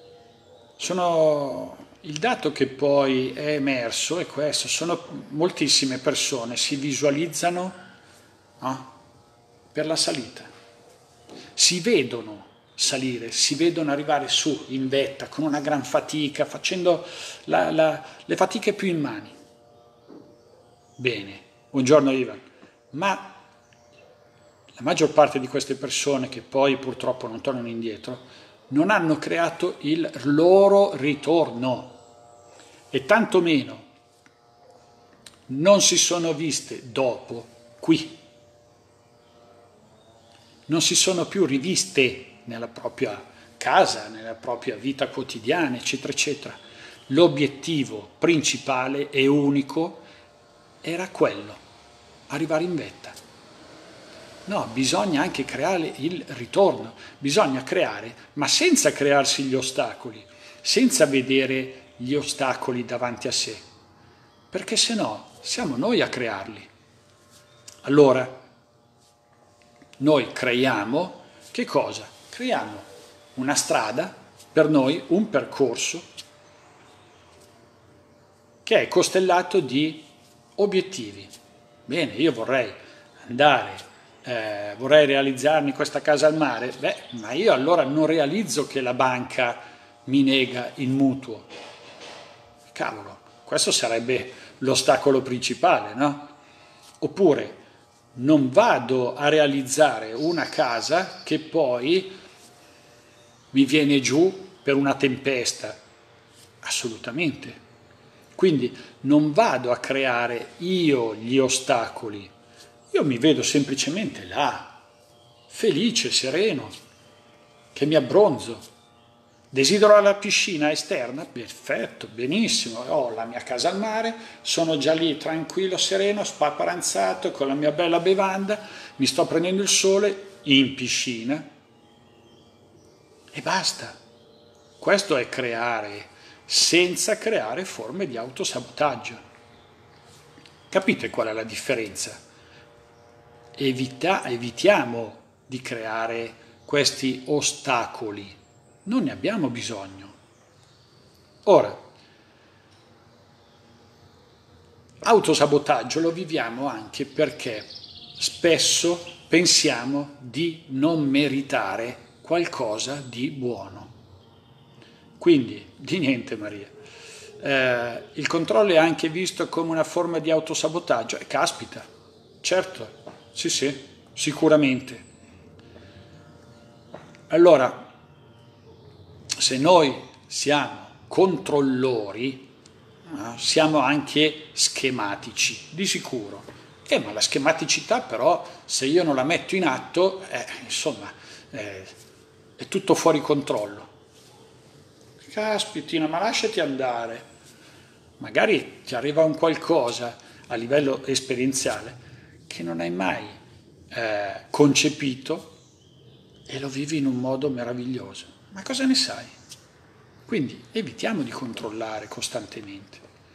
Il dato che poi è emerso è questo, sono moltissime persone si visualizzano, no, per la salita, si vedono salire, si vedono arrivare su in vetta con una gran fatica, facendo le fatiche più immani. Bene, buongiorno Ivan, ma la maggior parte di queste persone che poi purtroppo non tornano indietro non hanno creato il loro ritorno e tantomeno non si sono viste dopo qui, non si sono più riviste nella propria casa, nella propria vita quotidiana, eccetera, eccetera. L'obiettivo principale e unico era quello, arrivare in vetta. No, bisogna anche creare il ritorno, bisogna creare, ma senza crearsi gli ostacoli, senza vedere gli ostacoli davanti a sé, perché se no siamo noi a crearli. Allora, noi creiamo che cosa? Creiamo una strada per noi, un percorso che è costellato di obiettivi. Bene, io vorrei andare, vorrei realizzarmi questa casa al mare, beh, ma io allora non realizzo che la banca mi nega il mutuo. Cavolo, questo sarebbe l'ostacolo principale, no? Oppure non vado a realizzare una casa che poi mi viene giù per una tempesta. Assolutamente. Quindi non vado a creare io gli ostacoli, io mi vedo semplicemente là, felice, sereno, che mi abbronzo. Desidero la piscina esterna? Perfetto, benissimo, ho la mia casa al mare, sono già lì tranquillo, sereno, spaparanzato, con la mia bella bevanda, mi sto prendendo il sole in piscina e basta. Questo è creare, senza creare forme di autosabotaggio. Capite qual è la differenza? Evitiamo di creare questi ostacoli, non ne abbiamo bisogno. Ora, autosabotaggio lo viviamo anche perché spesso pensiamo di non meritare qualcosa di buono. Quindi, di niente Maria. Il controllo è anche visto come una forma di autosabotaggio. E caspita, certo, sì, sicuramente. Allora, se noi siamo controllori, siamo anche schematici, di sicuro. Ma la schematicità però, se io non la metto in atto, insomma, è tutto fuori controllo. Caspitina, ma lasciati andare. Magari ti arriva un qualcosa a livello esperienziale che non hai mai concepito e lo vivi in un modo meraviglioso. Ma cosa ne sai? Quindi evitiamo di controllare costantemente.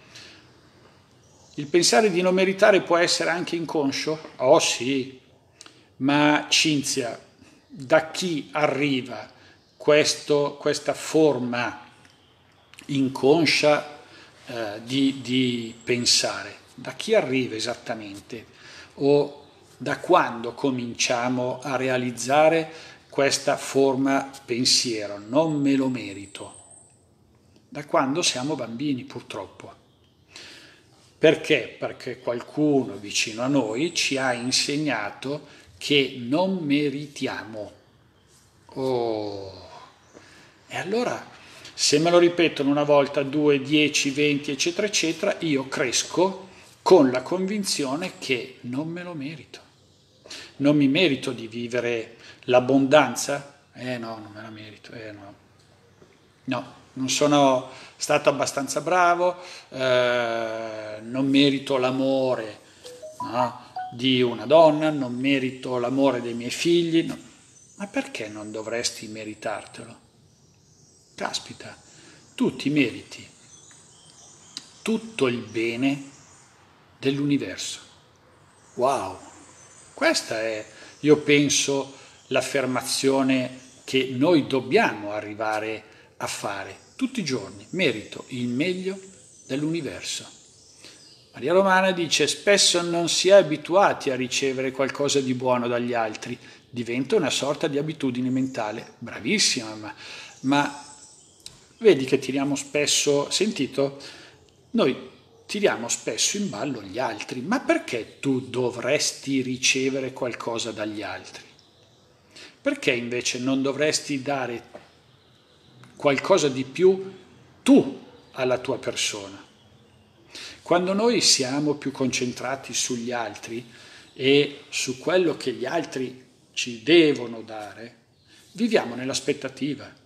Il pensare di non meritare può essere anche inconscio? Oh sì, ma Cinzia, da chi arriva questa forma inconscia di pensare? Da chi arriva esattamente? O da quando cominciamo a realizzare questa forma pensiero? Non me lo merito. Da quando siamo bambini, purtroppo. Perché? Perché qualcuno vicino a noi ci ha insegnato che non meritiamo. Oh, e allora se me lo ripetono una volta, due, 10, 20, eccetera, eccetera, io cresco con la convinzione che non me lo merito. Non mi merito di vivere l'abbondanza? No, non me la merito, no. No, non sono stato abbastanza bravo, non merito l'amore, no, di una donna, non merito l'amore dei miei figli. No. Ma perché non dovresti meritartelo? Caspita, tu ti meriti tutto il bene dell'universo. Wow, questa è, io penso, l'affermazione che noi dobbiamo arrivare a fare tutti i giorni. Merito il meglio dell'universo. Maria Romana dice: spesso non si è abituati a ricevere qualcosa di buono dagli altri, diventa una sorta di abitudine mentale. Bravissima, ma vedi che tiriamo spesso, sentito? Noi tiriamo spesso in ballo gli altri, ma perché tu dovresti ricevere qualcosa dagli altri? Perché invece non dovresti dare qualcosa di più tu alla tua persona? Quando noi siamo più concentrati sugli altri e su quello che gli altri ci devono dare, viviamo nell'aspettativa.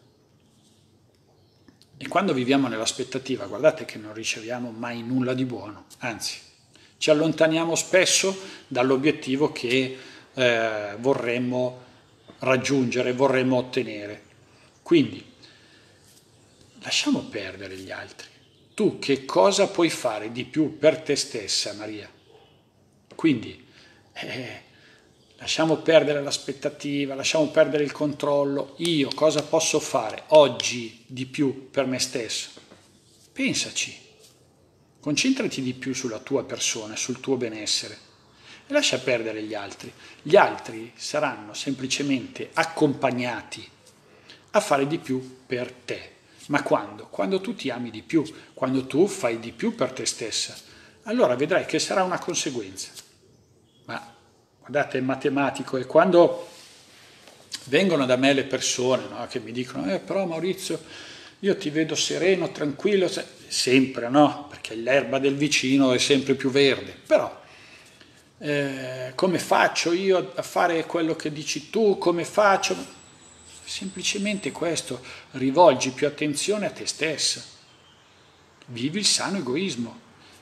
E quando viviamo nell'aspettativa, guardate che non riceviamo mai nulla di buono, anzi, ci allontaniamo spesso dall'obiettivo che vorremmo raggiungere, vorremmo ottenere. Quindi, lasciamo perdere gli altri. Tu che cosa puoi fare di più per te stessa, Maria? Quindi, lasciamo perdere l'aspettativa, lasciamo perdere il controllo. Io cosa posso fare oggi di più per me stesso? Pensaci, concentrati di più sulla tua persona, sul tuo benessere e lascia perdere gli altri. Gli altri saranno semplicemente accompagnati a fare di più per te. Ma quando? Quando tu ti ami di più, quando tu fai di più per te stessa, allora vedrai che sarà una conseguenza. Ma guardate, è matematico e quando vengono da me le persone, no, che mi dicono, però Maurizio, io ti vedo sereno, tranquillo, sempre, no? Perché l'erba del vicino è sempre più verde, però come faccio io a fare quello che dici tu, come faccio? Semplicemente questo, rivolgi più attenzione a te stessa, vivi il sano egoismo.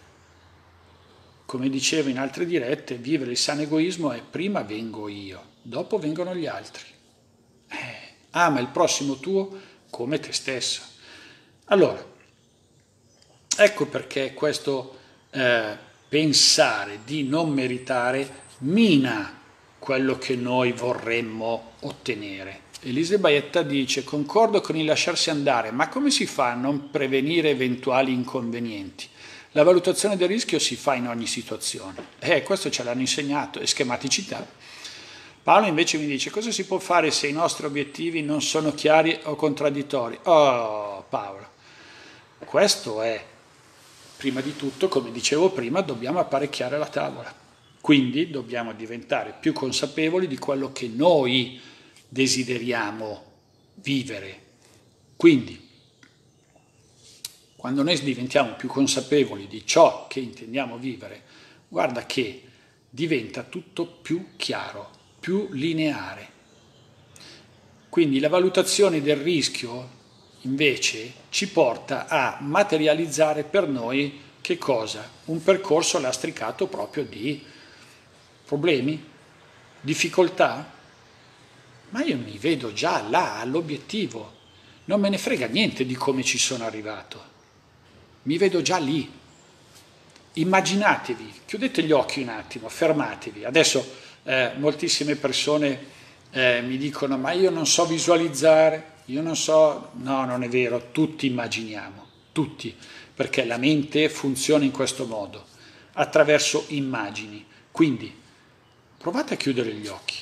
Come dicevo in altre dirette, vivere il sano egoismo è prima vengo io, dopo vengono gli altri. Ama il prossimo tuo come te stesso. Allora, ecco perché questo pensare di non meritare mina quello che noi vorremmo ottenere. Elise Baietta dice: concordo con il lasciarsi andare, ma come si fa a non prevenire eventuali inconvenienti? La valutazione del rischio si fa in ogni situazione. Questo ce l'hanno insegnato, è schematicità. Paolo invece mi dice: cosa si può fare se i nostri obiettivi non sono chiari o contraddittori? Oh Paolo, questo è, prima di tutto, come dicevo prima, dobbiamo apparecchiare la tavola. Quindi dobbiamo diventare più consapevoli di quello che noi desideriamo vivere. Quindi, quando noi diventiamo più consapevoli di ciò che intendiamo vivere, guarda che diventa tutto più chiaro, più lineare. Quindi la valutazione del rischio, invece, ci porta a materializzare per noi che cosa? Un percorso lastricato proprio di problemi, difficoltà, ma io mi vedo già là, all'obiettivo, non me ne frega niente di come ci sono arrivato, mi vedo già lì. Immaginatevi, chiudete gli occhi un attimo, fermatevi. Adesso moltissime persone mi dicono: ma io non so visualizzare, io non so. No, non è vero, tutti immaginiamo, tutti, perché la mente funziona in questo modo, attraverso immagini. Quindi provate a chiudere gli occhi,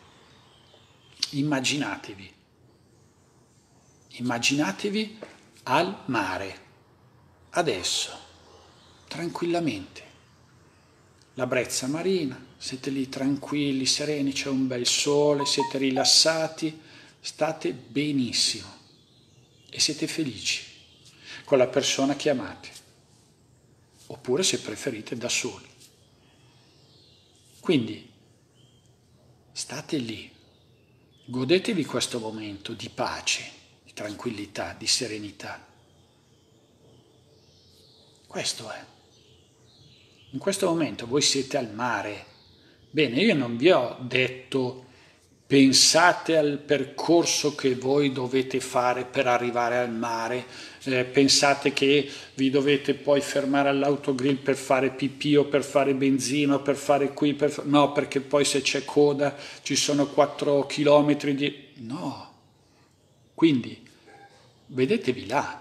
immaginatevi al mare, adesso, tranquillamente, la brezza marina, siete lì tranquilli, sereni, c'è un bel sole, siete rilassati, state benissimo e siete felici con la persona che amate, oppure se preferite da soli. Quindi state lì, godetevi questo momento di pace, di tranquillità, di serenità. Questo è. In questo momento voi siete al mare. Bene, io non vi ho detto pensate al percorso che voi dovete fare per arrivare al mare, pensate che vi dovete poi fermare all'autogrill per fare pipì o per fare benzina o per fare qui, no, perché poi se c'è coda ci sono 4 chilometri di... No, quindi vedetevi là.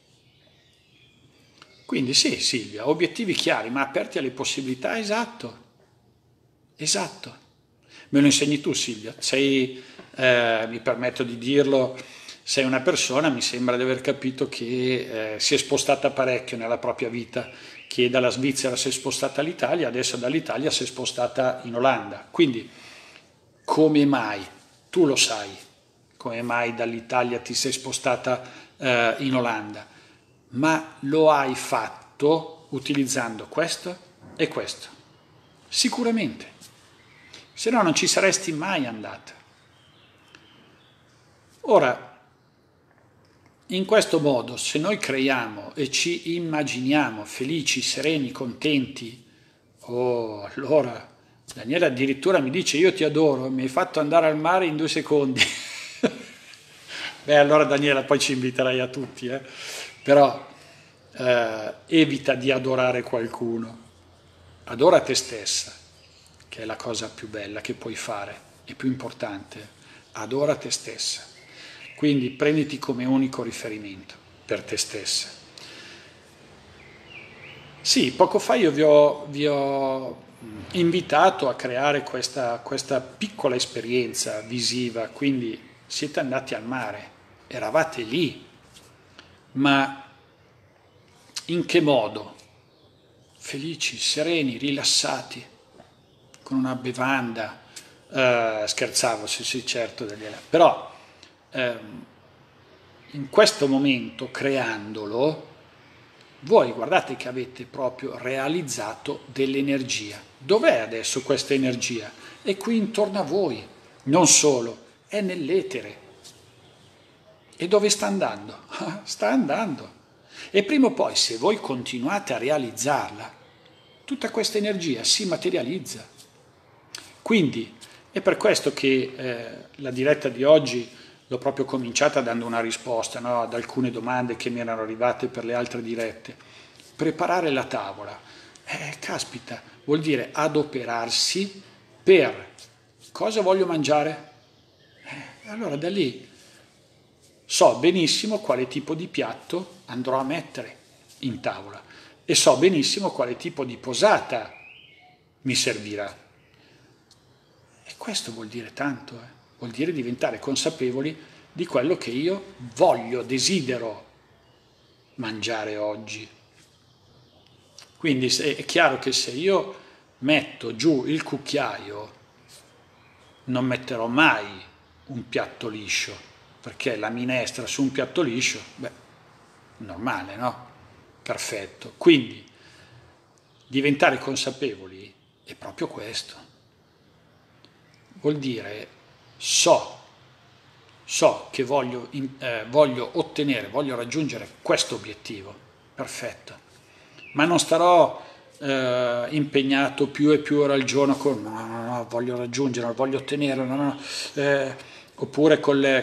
Quindi sì, Silvia, obiettivi chiari, ma aperti alle possibilità, esatto, esatto. Me lo insegni tu, Silvia, sei, mi permetto di dirlo, sei una persona, mi sembra di aver capito che si è spostata parecchio nella propria vita, che dalla Svizzera si è spostata all'Italia, adesso dall'Italia si è spostata in Olanda. Quindi, come mai? Tu lo sai, come mai dall'Italia ti sei spostata in Olanda? Ma lo hai fatto utilizzando questo e questo. Sicuramente. Se no non ci saresti mai andata. Ora, in questo modo, se noi creiamo e ci immaginiamo felici, sereni, contenti, oh, allora Daniele addirittura mi dice io ti adoro, mi hai fatto andare al mare in 2 secondi. Beh, allora Daniela, poi ci inviterai a tutti, Però evita di adorare qualcuno, adora te stessa, che è la cosa più bella che puoi fare e più importante, adora te stessa. Quindi prenditi come unico riferimento per te stessa. Sì, poco fa io vi ho invitato a creare questa piccola esperienza visiva, quindi siete andati al mare, eravate lì, ma in che modo? Felici, sereni, rilassati, con una bevanda, scherzavo, sì, sì, certo, Daniela, però in questo momento, creandolo, voi guardate che avete proprio realizzato dell'energia. Dov'è adesso questa energia? È qui intorno a voi, non solo, è nell'etere. E dove sta andando? Sta andando. E prima o poi, se voi continuate a realizzarla, tutta questa energia si materializza. Quindi è per questo che la diretta di oggi l'ho proprio cominciata dando una risposta, no, ad alcune domande che mi erano arrivate per le altre dirette. Preparare la tavola, caspita, vuol dire adoperarsi per cosa voglio mangiare? Allora da lì so benissimo quale tipo di piatto andrò a mettere in tavola e so benissimo quale tipo di posata mi servirà. E questo vuol dire tanto, vuol dire diventare consapevoli di quello che io voglio, desidero mangiare oggi. Quindi è chiaro che se io metto giù il cucchiaio, non metterò mai un piatto liscio, perché la minestra su un piatto liscio, beh, normale, no? Perfetto. Quindi diventare consapevoli è proprio questo. Vuol dire so che voglio ottenere, voglio raggiungere questo obiettivo, perfetto, ma non starò impegnato più e più ore al giorno con no, voglio raggiungere, voglio ottenere, oppure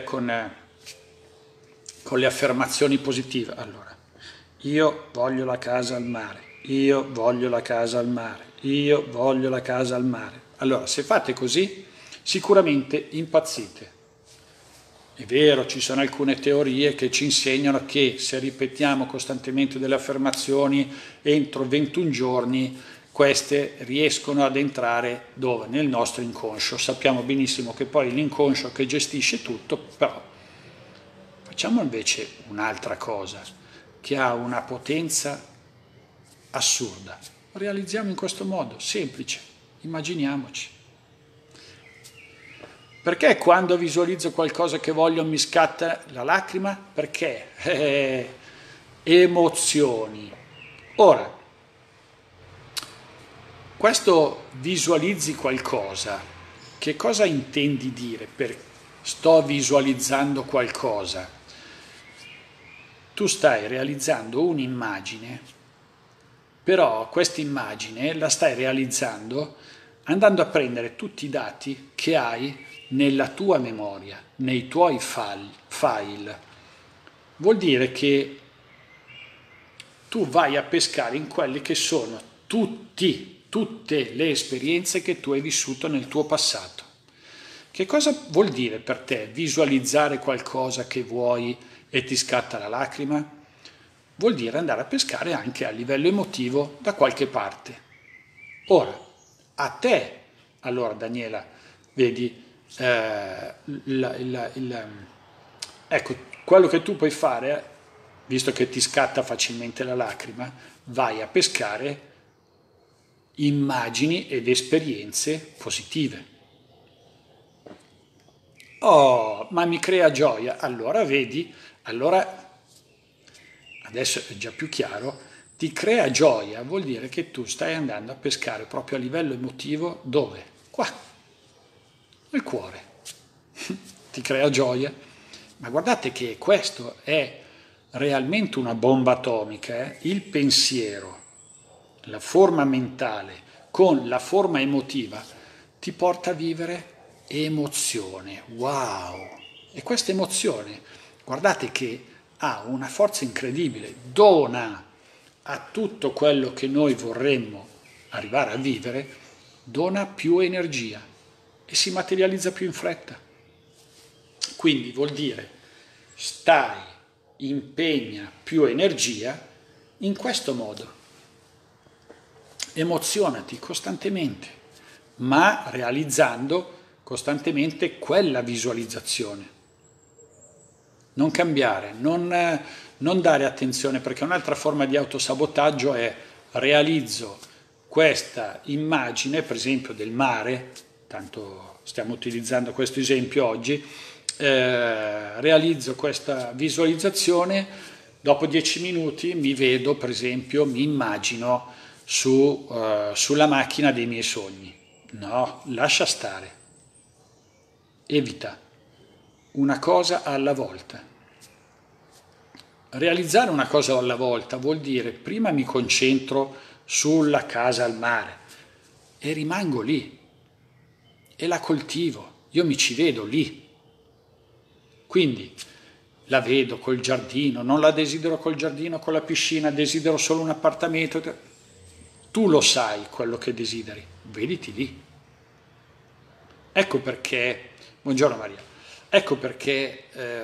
con le affermazioni positive. Allora, io voglio la casa al mare, io voglio la casa al mare, io voglio la casa al mare. Allora, se fate così, sicuramente impazzite. È vero, ci sono alcune teorie che ci insegnano che se ripetiamo costantemente delle affermazioni entro 21 giorni, queste riescono ad entrare dove? Nel nostro inconscio. Sappiamo benissimo che poi l'inconscio che gestisce tutto, però facciamo invece un'altra cosa che ha una potenza assurda. Realizziamo in questo modo, semplice, immaginiamoci. Perché quando visualizzo qualcosa che voglio mi scatta la lacrima? Perché? Emozioni. Ora, questo visualizzi qualcosa, che cosa intendi dire per sto visualizzando qualcosa? Tu stai realizzando un'immagine, però questa immagine la stai realizzando andando a prendere tutti i dati che hai nella tua memoria, nei tuoi file. Vuol dire che tu vai a pescare in quelli che sono tutte le esperienze che tu hai vissuto nel tuo passato. Che cosa vuol dire per te visualizzare qualcosa che vuoi e ti scatta la lacrima? Vuol dire andare a pescare anche a livello emotivo da qualche parte. Ora, a te, allora Daniela, vedi, ecco, quello che tu puoi fare, visto che ti scatta facilmente la lacrima, vai a pescare immagini ed esperienze positive. Oh, ma mi crea gioia. Allora vedi, allora adesso è già più chiaro, ti crea gioia, vuol dire che tu stai andando a pescare proprio a livello emotivo, dove? Qua, nel cuore. Ti crea gioia. Ma guardate che questo è realmente una bomba atomica, eh? Il pensiero, la forma mentale con la forma emotiva ti porta a vivere emozione. Wow! E questa emozione, guardate che ha una forza incredibile, dona a tutto quello che noi vorremmo arrivare a vivere, dona più energia e si materializza più in fretta. Quindi vuol dire stai, impegna più energia in questo modo. Emozionati costantemente, ma realizzando costantemente quella visualizzazione. Non cambiare, non dare attenzione, perché un'altra forma di autosabotaggio è realizzo questa immagine, per esempio del mare, tanto stiamo utilizzando questo esempio oggi, realizzo questa visualizzazione, dopo 10 minuti mi vedo, per esempio, mi immagino sulla macchina dei miei sogni. No, lascia stare, evita una cosa alla volta. Realizzare una cosa alla volta vuol dire prima mi concentro sulla casa al mare e rimango lì e la coltivo, io mi ci vedo lì. Quindi la vedo col giardino, non la desidero col giardino, con la piscina, desidero solo un appartamento. Tu lo sai quello che desideri, vediti lì. Ecco perché, buongiorno Maria, ecco perché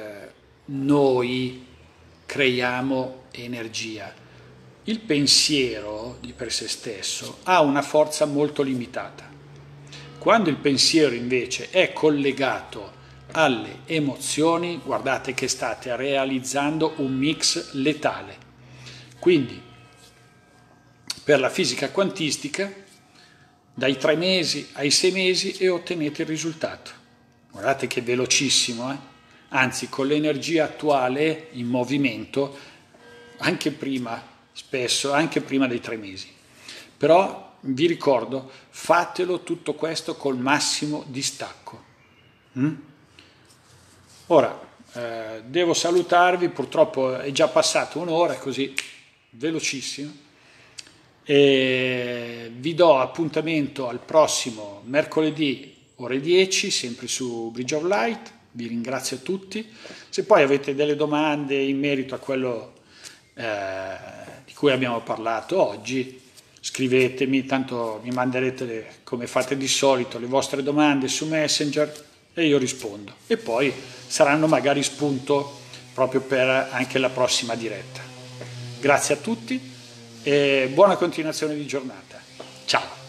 noi creiamo energia. Il pensiero di per sé stesso ha una forza molto limitata. Quando il pensiero invece è collegato alle emozioni, guardate che state realizzando un mix letale. Quindi, per la fisica quantistica, dai 3 mesi ai 6 mesi e ottenete il risultato. Guardate che è velocissimo, eh? Anzi, con l'energia attuale in movimento, anche prima, spesso, anche prima dei 3 mesi. Però vi ricordo, fatelo tutto questo col massimo distacco. Ora, devo salutarvi, purtroppo è già passata un'ora, così velocissimo. E vi do appuntamento al prossimo mercoledì ore 10, sempre su Bridge of Light. Vi ringrazio a tutti. Se poi avete delle domande in merito a quello di cui abbiamo parlato oggi, scrivetemi, tanto mi manderete, come fate di solito, le vostre domande su Messenger e io rispondo. E poi saranno magari spunto proprio per anche la prossima diretta. Grazie a tutti e buona continuazione di giornata. Ciao!